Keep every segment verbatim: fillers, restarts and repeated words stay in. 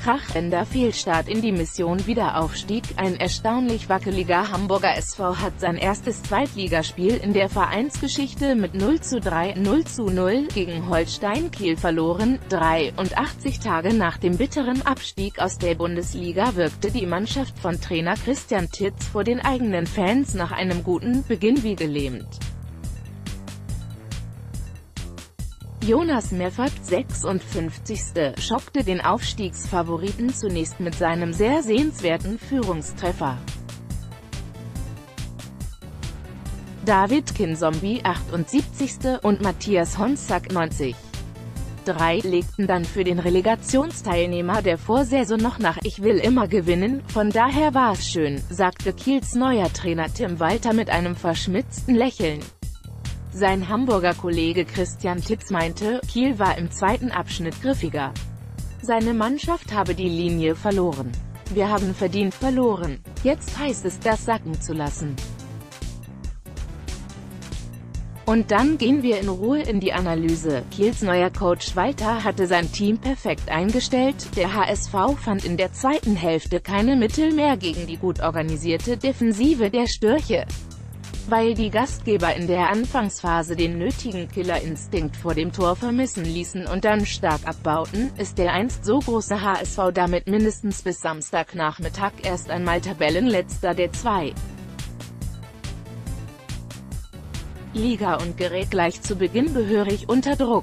krachender Fehlstart in die Mission Wiederaufstieg. Ein erstaunlich wackeliger Hamburger S V hat sein erstes Zweitligaspiel in der Vereinsgeschichte mit null zu drei, null zu null gegen Holstein Kiel verloren. dreiundachtzig Tage nach dem bitteren Abstieg aus der Bundesliga wirkte die Mannschaft von Trainer Christian Titz vor den eigenen Fans nach einem guten Beginn wie gelähmt. Jonas Meffert, sechsundfünfzigste schockte den Aufstiegsfavoriten zunächst mit seinem sehr sehenswerten Führungstreffer. David Kinzombie, achtundsiebzigste und Matthias Honzak, neunzig. Drei legten dann für den Relegationsteilnehmer der Vorsaison noch nach. Ich will immer gewinnen, von daher war es schön, sagte Kiels neuer Trainer Tim Walter mit einem verschmitzten Lächeln. Sein Hamburger Kollege Christian Titz meinte, Kiel war im zweiten Abschnitt griffiger. Seine Mannschaft habe die Linie verloren. Wir haben verdient verloren. Jetzt heißt es, das sacken zu lassen. Und dann gehen wir in Ruhe in die Analyse. Kiels neuer Coach Walter hatte sein Team perfekt eingestellt. Der H S V fand in der zweiten Hälfte keine Mittel mehr gegen die gut organisierte Defensive der Störche. Weil die Gastgeber in der Anfangsphase den nötigen Killerinstinkt vor dem Tor vermissen ließen und dann stark abbauten, ist der einst so große H S V damit mindestens bis Samstagnachmittag erst einmal Tabellenletzter der zwei. Liga und gerät gleich zu Beginn gehörig unter Druck.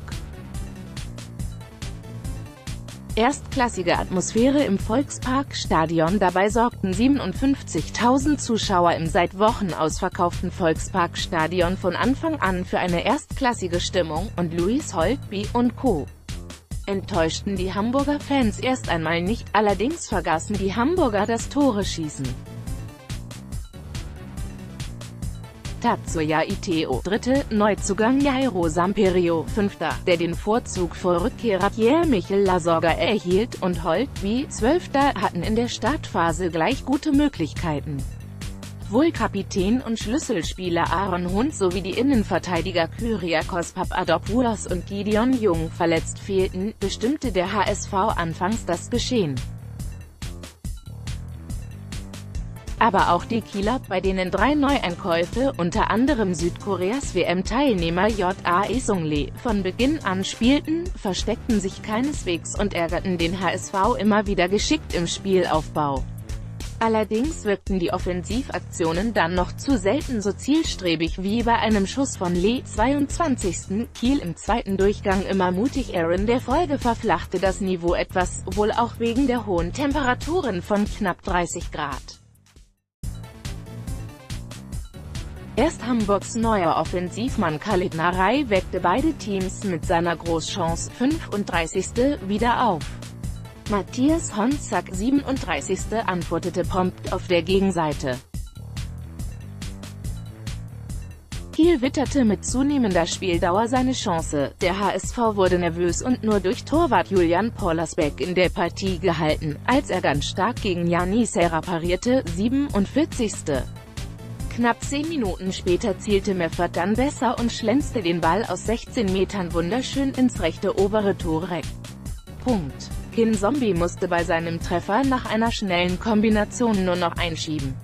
Erstklassige Atmosphäre im Volksparkstadion. Dabei sorgten siebenundfünfzigtausend Zuschauer im seit Wochen ausverkauften Volksparkstadion von Anfang an für eine erstklassige Stimmung, und Luis Holtby und Co. enttäuschten die Hamburger Fans erst einmal nicht, allerdings vergaßen die Hamburger das Tore-Schießen. Tatsuya Ito, dritte, Neuzugang Jairo Samperio, fünfter, der den Vorzug vor Rückkehrer Pierre-Michel Lasogga erhielt, und Holtby, zwölfter, hatten in der Startphase gleich gute Möglichkeiten. Wohl Kapitän und Schlüsselspieler Aaron Hunt sowie die Innenverteidiger Kyriakos Papadopoulos und Gideon Jung verletzt fehlten, bestimmte der H S V anfangs das Geschehen. Aber auch die Kieler, bei denen drei Neueinkäufe, unter anderem Südkoreas W M-Teilnehmer J A Isunglee, von Beginn an spielten, versteckten sich keineswegs und ärgerten den H S V immer wieder geschickt im Spielaufbau. Allerdings wirkten die Offensivaktionen dann noch zu selten so zielstrebig wie bei einem Schuss von Lee, zweiundzwanzigsten Kiel im zweiten Durchgang immer mutig. Aaron der Folge verflachte das Niveau etwas, wohl auch wegen der hohen Temperaturen von knapp dreißig Grad. Erst Hamburgs neuer Offensivmann Khalid Narei weckte beide Teams mit seiner Großchance, fünfunddreißigste wieder auf. Matthias Honzak, siebenunddreißigste antwortete prompt auf der Gegenseite. Kiel witterte mit zunehmender Spieldauer seine Chance. Der H S V wurde nervös und nur durch Torwart Julian Pollersbeck in der Partie gehalten, als er ganz stark gegen Yannis Serra parierte, siebenundvierzigste Knapp zehn Minuten später zielte Meffert dann besser und schlänzte den Ball aus sechzehn Metern wunderschön ins rechte obere Torreck. Punkt. Kinzombie musste bei seinem Treffer nach einer schnellen Kombination nur noch einschieben.